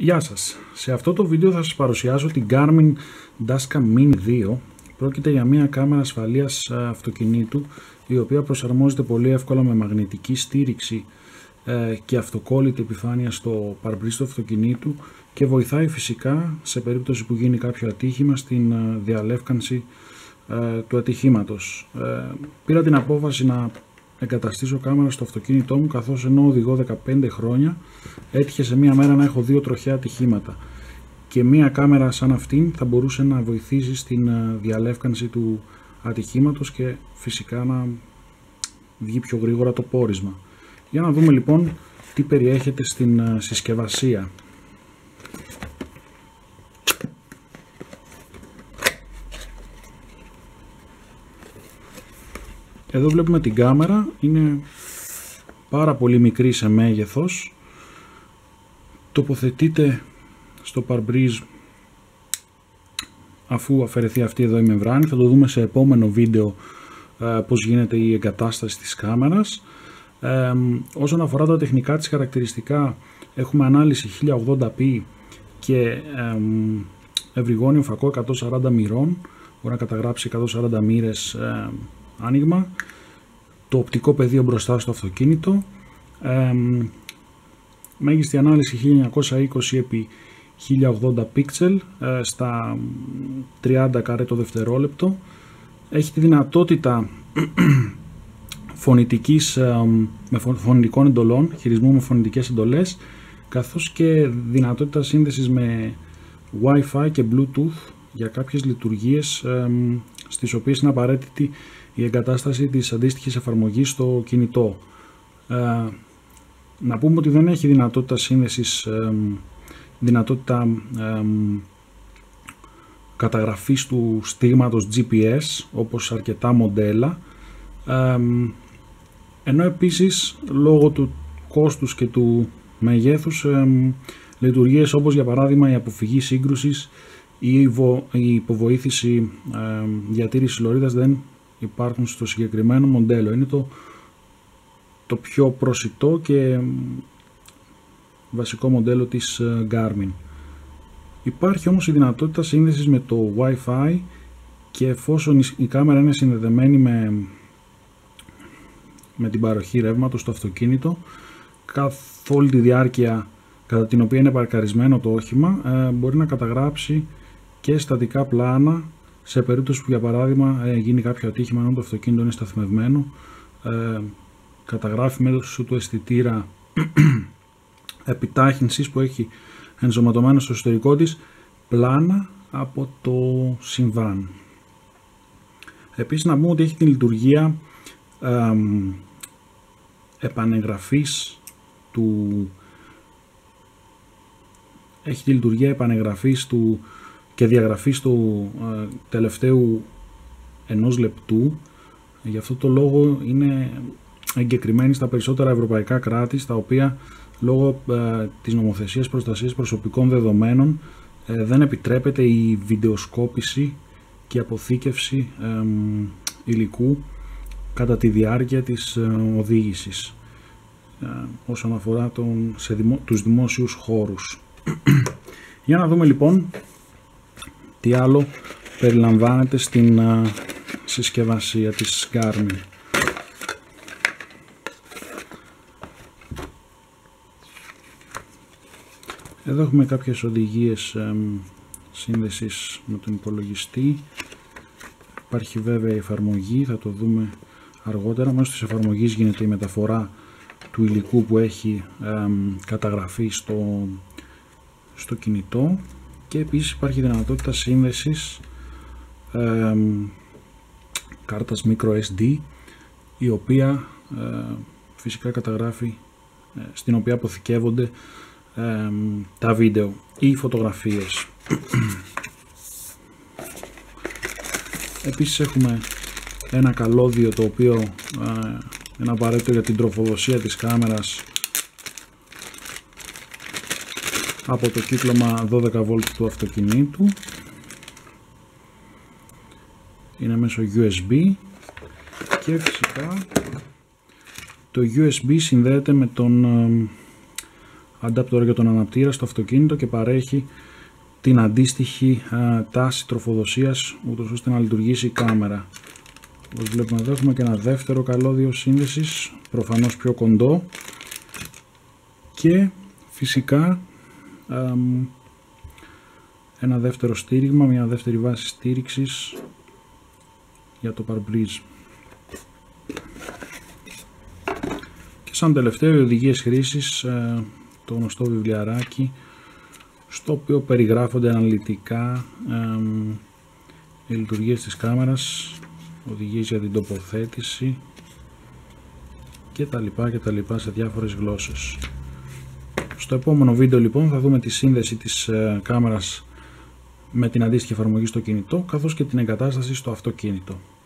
Γεια σας, σε αυτό το βίντεο θα σας παρουσιάσω την Garmin Tascam Mini 2. Πρόκειται για μια κάμερα ασφαλείας αυτοκινήτου, η οποία προσαρμόζεται πολύ εύκολα με μαγνητική στήριξη και αυτοκόλλητη επιφάνεια στο παρμπρίζ του αυτοκινήτου και βοηθάει φυσικά σε περίπτωση που γίνει κάποιο ατύχημα στην διαλεύκανση του ατυχήματος. Πήρα την απόφαση να εγκαταστήσω κάμερα στο αυτοκίνητό μου, καθώς ενώ οδηγώ 15 χρόνια έτυχε σε μία μέρα να έχω 2 τροχαία ατυχήματα και μία κάμερα σαν αυτήν θα μπορούσε να βοηθήσει στην διαλεύκανση του ατυχήματος και φυσικά να βγει πιο γρήγορα το πόρισμα. Για να δούμε λοιπόν τι περιέχεται στην συσκευασία. Εδώ βλέπουμε την κάμερα, είναι πάρα πολύ μικρή σε μέγεθος, τοποθετείται στο παρμπρίζ αφού αφαιρεθεί αυτή εδώ η μεμβράνη. Θα το δούμε σε επόμενο βίντεο πώς γίνεται η εγκατάσταση της κάμερας. Όσον αφορά τα τεχνικά της χαρακτηριστικά, έχουμε ανάλυση 1080p και ευρυγόνιο φακό 140 μοιρών, μπορεί να καταγράψει 140 μοίρες άνοιγμα, το οπτικό πεδίο μπροστά στο αυτοκίνητο, μέγιστη ανάλυση 1920x1080 pixel στα 30 καρέ το δευτερόλεπτο, έχει τη δυνατότητα φωνητικής, με φωνητικών εντολών, χειρισμού με φωνητικές εντολές, καθώς και δυνατότητα σύνδεσης με Wi-Fi και Bluetooth για κάποιες λειτουργίες στις οποίες είναι απαραίτητη η εγκατάσταση της αντίστοιχης εφαρμογής στο κινητό. Να πούμε ότι δεν έχει δυνατότητα σύνδεσης, καταγραφής του στίγματος GPS όπως αρκετά μοντέλα, ενώ επίσης λόγω του κόστους και του μεγέθους λειτουργίες όπως για παράδειγμα η αποφυγή σύγκρουσης ή η υποβοήθηση διατήρησης λωρίδας δεν υπάρχουν στο συγκεκριμένο μοντέλο. Είναι το πιο προσιτό και βασικό μοντέλο της Garmin. Υπάρχει όμως η δυνατότητα σύνδεσης με το Wi-Fi και εφόσον η κάμερα είναι συνδεδεμένη με την παροχή ρεύματος στο αυτοκίνητο, καθ' όλη τη διάρκεια κατά την οποία είναι παρκαρισμένο το όχημα, μπορεί να καταγράψει και στατικά πλάνα σε περίπτωση που για παράδειγμα γίνει κάποιο ατύχημα ενώ το αυτοκίνητο είναι σταθμευμένο. Καταγράφει μέσω του αισθητήρα επιτάχυνσης που έχει ενσωματωμένο στο εσωτερικό της πλάνα από το συμβάν. Επίσης να πούμε ότι έχει την λειτουργία επανεγγραφής και διαγραφής του τελευταίου 1 λεπτού. Γι' αυτό το λόγο είναι εγκεκριμένη στα περισσότερα ευρωπαϊκά κράτη, στα οποία λόγω της νομοθεσίας προστασίας προσωπικών δεδομένων δεν επιτρέπεται η βιντεοσκόπηση και αποθήκευση υλικού κατά τη διάρκεια της οδήγησης όσον αφορά τους δημόσιους χώρους. Για να δούμε λοιπόν τι άλλο περιλαμβάνεται στην συσκευασία της Garmin. Εδώ έχουμε κάποιες οδηγίες σύνδεσης με τον υπολογιστή. Υπάρχει βέβαια η εφαρμογή, θα το δούμε αργότερα. Μέσω της εφαρμογής γίνεται η μεταφορά του υλικού που έχει καταγραφεί στο κινητό και επίσης υπάρχει δυνατότητα σύνδεσης κάρτας microSD, η οποία φυσικά καταγράφει, στην οποία αποθηκεύονται τα βίντεο ή φωτογραφίες. Επίσης έχουμε ένα καλώδιο το οποίο είναι απαραίτητο για την τροφοδοσία της κάμερας από το κύκλωμα 12V του αυτοκινήτου. Είναι μέσω USB και φυσικά το USB συνδέεται με τον adapter για τον αναπτήρα στο αυτοκίνητο και παρέχει την αντίστοιχη τάση τροφοδοσίας, ούτως ώστε να λειτουργήσει η κάμερα. Όπως βλέπουμε εδώ έχουμε και ένα δεύτερο καλώδιο σύνδεσης, προφανώς πιο κοντό, και φυσικά ένα δεύτερο στήριγμα, μια δεύτερη βάση στήριξης για το παρμπρίζ. Και σαν τελευταίο οι οδηγίες χρήσης, το γνωστό βιβλιαράκι, στο οποίο περιγράφονται αναλυτικά οι λειτουργίες της κάμερας, οδηγίες για την τοποθέτηση και τα λοιπά σε διάφορες γλώσσες. Στο επόμενο βίντεο λοιπόν θα δούμε τη σύνδεση της κάμερας με την αντίστοιχη εφαρμογή στο κινητό, καθώς και την εγκατάσταση στο αυτοκίνητο.